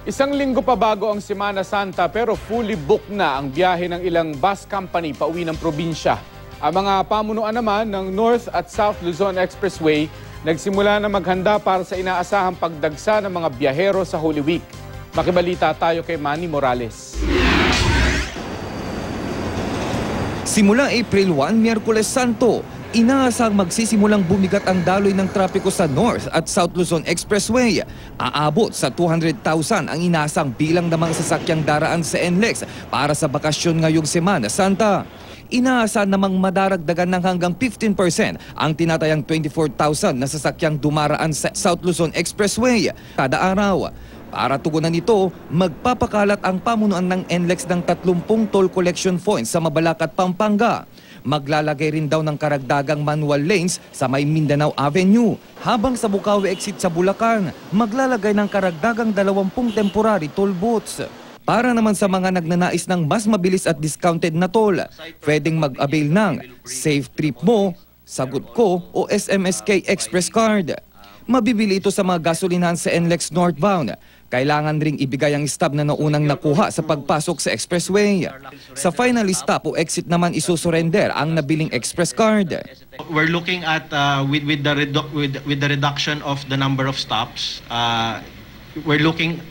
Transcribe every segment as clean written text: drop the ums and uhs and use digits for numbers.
Isang linggo pa bago ang Semana Santa pero fully booked na ang biyahe ng ilang bus company pauwi ng probinsya. Ang mga pamunuan naman ng North at South Luzon Expressway nagsimula na maghanda para sa inaasahang pagdagsa ng mga biyahero sa Holy Week. Makibalita tayo kay Manny Morales. Simula April 1, Miyerkules Santo, inaasang magsisimulang bumigat ang daloy ng trapiko sa North at South Luzon Expressway. Aabot sa 200,000 ang inaasang bilang namang sasakyang daraan sa NLEX para sa bakasyon ngayong Semana Santa. Inaasahan namang madaragdagan ng hanggang 15% ang tinatayang 24,000 na sasakyang dumaraan sa South Luzon Expressway kada araw. Para tugunan ito, magpapakalat ang pamunuan ng NLEX ng 30 toll collection points sa Mabalac at Pampanga. Maglalagay rin daw ng karagdagang manual lanes sa may Mindanao Avenue. Habang sa Bukawi exit sa Bulacan, maglalagay ng karagdagang 20 temporary toll booths. Para naman sa mga nagnanais ng mas mabilis at discounted na toll, pwedeng mag-avail ng Safe Trip Mo, Sagot Ko o SMSK Express Card. Mabibili ito sa mga gasolinahan sa NLEX northbound. Kailangan ring ibigay ang stub na naunang nakuha sa pagpasok sa expressway. Sa final stop o exit naman isusurrender ang nabiling express card. We're looking at with the reduction of the number of stops. We're looking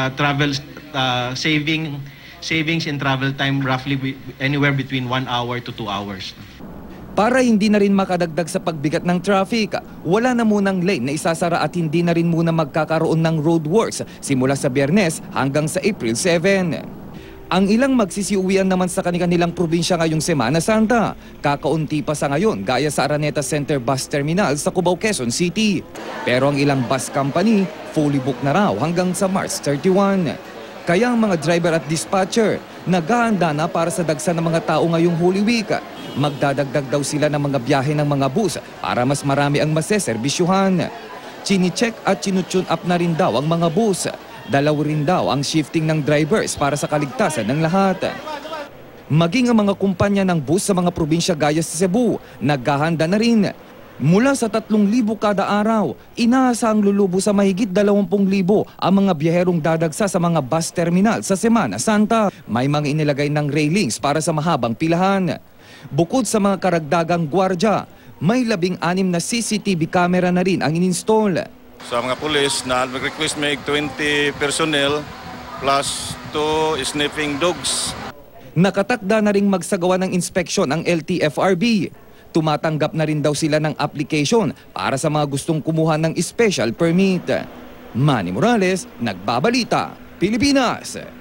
savings in travel time roughly anywhere between 1 hour to 2 hours. Para hindi na rin makadagdag sa pagbigat ng traffic, wala na munang lane na isasara at hindi na rin muna magkakaroon ng roadworks simula sa Biyernes hanggang sa April 7. Ang ilang magsisiuwian naman sa kanilang probinsya ngayong Semana Santa. Kakaunti pa sa ngayon gaya sa Araneta Center Bus Terminal sa Cubao, Quezon City. Pero ang ilang bus company fully booked na raw hanggang sa March 31. Kaya ang mga driver at dispatcher naghahanda na para sa dagsa ng mga tao ngayong Holy Week. Magdadagdag daw sila ng mga biyahe ng mga bus para mas marami ang maseserbisyuhan. Chini-check at chinu-tune up na rin daw ang mga bus. Dalaw rin daw ang shifting ng drivers para sa kaligtasan ng lahat. Maging ang mga kumpanya ng bus sa mga probinsya gaya sa Cebu, naghahanda na rin. Mula sa 3,000 kada araw, inaasang lulubo sa mahigit 20,000 ang mga biyaherong dadagsa sa mga bus terminal sa Semana Santa. May mga inilagay ng railings para sa mahabang pilahan. Bukod sa mga karagdagang gwardya, may 16 na CCTV camera na rin ang ininstall. Sa mga pulis na mag-request may 20 personnel plus 2 sniffing dogs. Nakatakda na ring magsagawa ng inspeksyon ang LTFRB. Tumatanggap na rin daw sila ng application para sa mga gustong kumuha ng special permit. Manny Morales, Nagbabalita, Pilipinas.